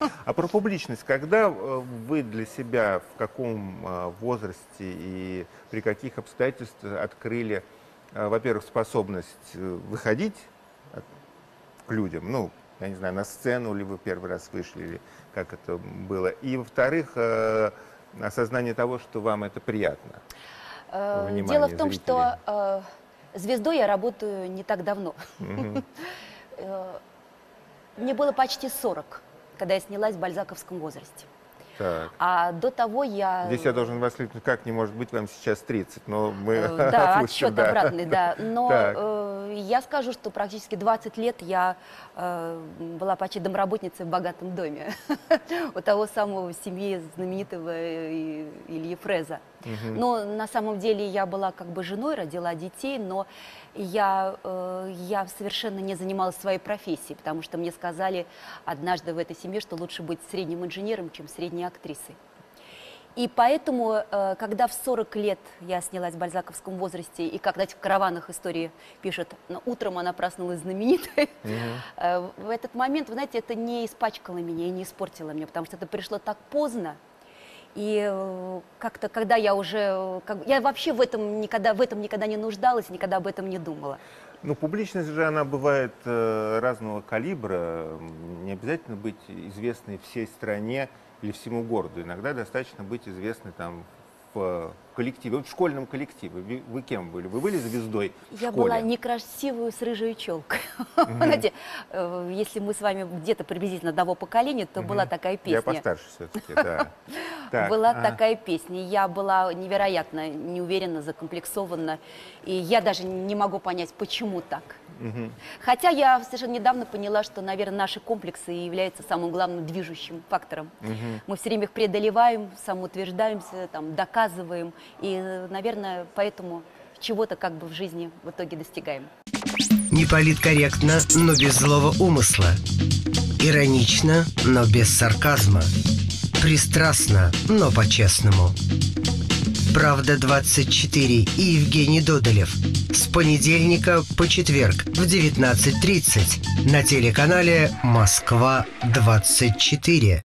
А про публичность, когда вы для себя, в каком возрасте и при каких обстоятельствах открыли, во-первых, способность выходить к людям, ну, я не знаю, на сцену ли вы первый раз вышли, или как это было, и, во-вторых, осознание того, что вам это приятно? Дело в том, зрителей. что звездой я работаю не так давно. Мне было почти 40, когда я снялась в бальзаковском возрасте. Так. А до того я... Здесь я должен воскликнуть, как не может быть вам сейчас 30, но мы Да, опустим, отсчет обратный, да. Но Так. я скажу, что практически 20 лет я была почти домработницей в богатом доме. У того самого в семье знаменитого Ильи Фреза. Но на самом деле я была как бы женой, родила детей, но я совершенно не занималась своей профессией, потому что мне сказали однажды в этой семье, что лучше быть средним инженером, чем средней актрисой. И поэтому, когда в 40 лет я снялась в бальзаковском возрасте, и как, знаете, в караванах истории пишут, утром она проснулась знаменитой, в этот момент, вы знаете, это не испачкало меня и не испортило меня, потому что это пришло так поздно. И как-то, когда я уже... Я вообще в этом никогда не нуждалась, никогда об этом не думала. Ну, публичность же, она бывает разного калибра. Не обязательно быть известной всей стране или всему городу. Иногда достаточно быть известной там в коллективе, вот в школьном коллективе. Вы кем были? Вы были звездой в Я школе? была некрасивую с рыжей челкой. Знаете, если мы с вами где-то приблизительно одного поколения, то была такая песня. Я постарше все-таки, да. Была такая песня. Я была невероятно неуверенно, закомплексована. И я даже не могу понять, почему так. Хотя я совершенно недавно поняла, что, наверное, наши комплексы являются самым главным движущим фактором. Мы все время их преодолеваем, самоутверждаемся, там, доказываем. И, наверное, поэтому чего-то как бы в жизни в итоге достигаем. Неполиткорректно, но без злого умысла. Иронично, но без сарказма. Пристрастно, но по-честному. «Правда-24» и Евгений Додолев. С понедельника по четверг в 19:30 на телеканале «Москва-24».